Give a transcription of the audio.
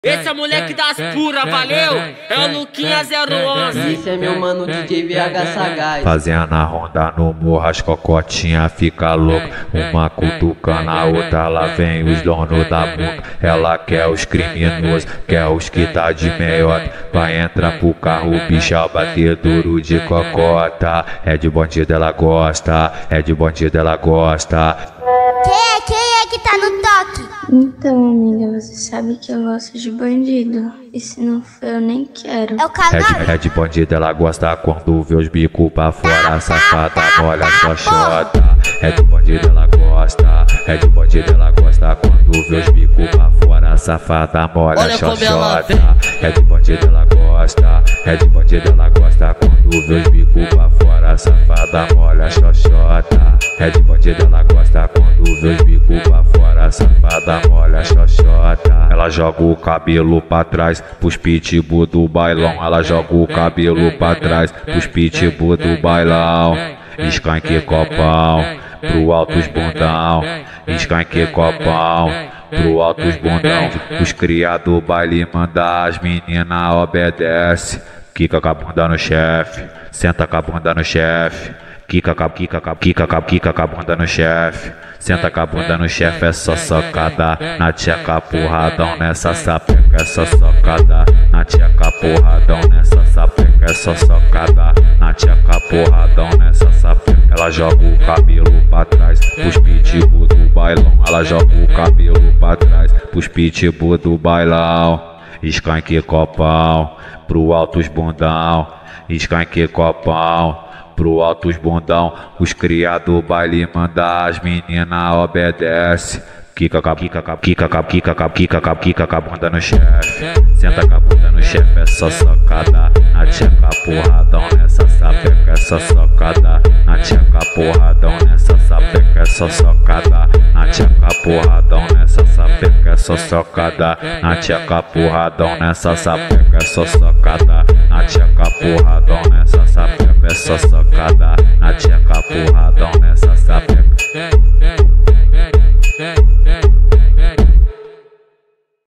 Esse é o moleque das puras, valeu? É o Luquinha 011. Esse é meu mano DJ VH Sagaz. Fazendo a ronda no morro, as cocotinhas fica louca. Uma cutucando a outra, lá vem os donos da boca. Ela quer os criminosos, quer os que tá de meiota. Vai entrar pro carro, bicha, bater duro de cocota. É de bandido ela gosta, é de bandido ela gosta. Quem é que tá no toque? Então, amiga, você sabe que eu gosto de bandido. E se não for, eu nem quero. É o canal. É de bandido ela gosta quando vê os bicos pra fora. Safada molha sua xota. É de bandido ela gosta, é de bandido ela gosta quando vê os bicos pra fora. Safada molha sua xota. É de bandido ela gosta, é de bandido ela gosta quando vê os bicos pra fora. Safada molha sua xota. É de bandido ela gosta quando vê os bicos pra fora. Safada molha xoxota. Ela joga o cabelo pra trás pros pitbull do bailão. Ela joga o cabelo pra trás pros pitbull do bailão. Escanque copão pro alto os bundão. Escanque copão pro alto os bundão. Os cria do baile manda, as meninas obedece. Quica com a bunda no chefe, senta com a bunda no chefe. Quica com a bunda no chefe, senta com a bunda no chefe. É só socada na tcheca, porradão nessa sapeca. É só socada na tcheca, porradão nessa sapeca. É só socada na tcheca, porradão nessa sapeca. Ela joga o cabelo pra trás pros pitbull do bailão. Ela joga o cabelo pra trás pros pitbull do bailão. Escanque copão pro alto os bundão. Escanque copão pro alto os bundão. Os cria do baile manda, as meninas obedece. Quica com a bunda no chefe, senta com a bunda no chefe. É só socada na tcheca, porradão nessa sapeca. É só socada na tcheca, porradão nessa sapeca. É só socada na tcheca, porradão nessa sapeca. É só socada na tcheca, porradão nessa sapeca. É só socada na tcheca, porradão nessa sapeca. É só socada na tcheca, porradão nessa